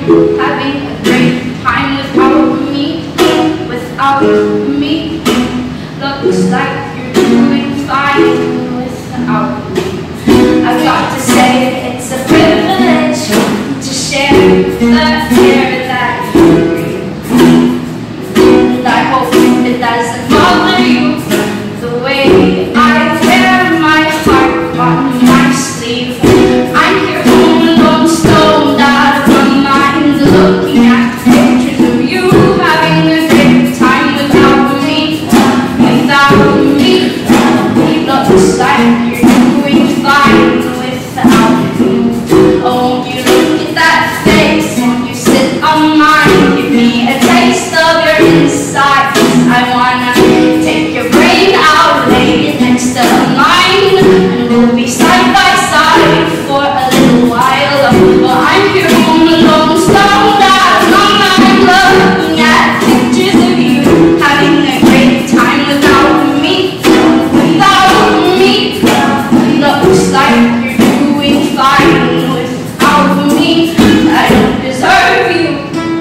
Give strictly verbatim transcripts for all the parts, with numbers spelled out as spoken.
you having a great time without me? Without me? Looks like you're doing fine without me. I've got to say it's a privilege to share the air that you breathe. And I hope it doesn't bother you the way I wear my heart on my sleeve. I'm here home alone, stoned out of my mind, looking at pictures of you having a great time without me. Without me, it looks like you're doing fine without me. Oh, won't you look at that face? Won't you sit on mine? Give me a taste of your inside. I wanna take your brain out, lay it next to mine, and we'll be side by side for a little while. Well, I'm here home alone, stoned out of my mind, looking at pictures of you having a great time without me. Without me, looks like you're doing fine without me. I don't deserve you.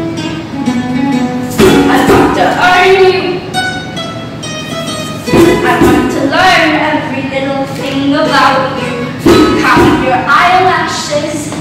I've got to earn you. I want to learn every little thing about you. Count your eyelashes,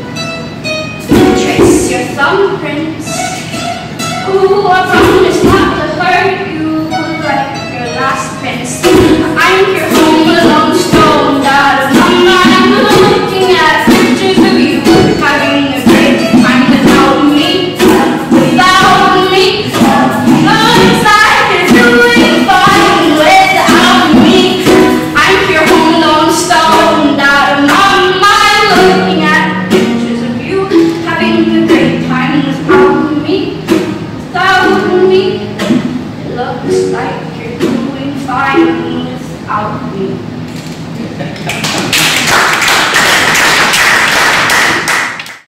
trace your thumbprints. Ooh, I promise not to hurt you like your last prince. I'm here home alone, stoned out of my mind, looking at pictures of you having a great time without me. Without me, looks like you're doing fine without me. I'm here home alone, stoned out of my mind, looking at pictures of you having a great time without me. Without me, it looks like you're doing fine without me.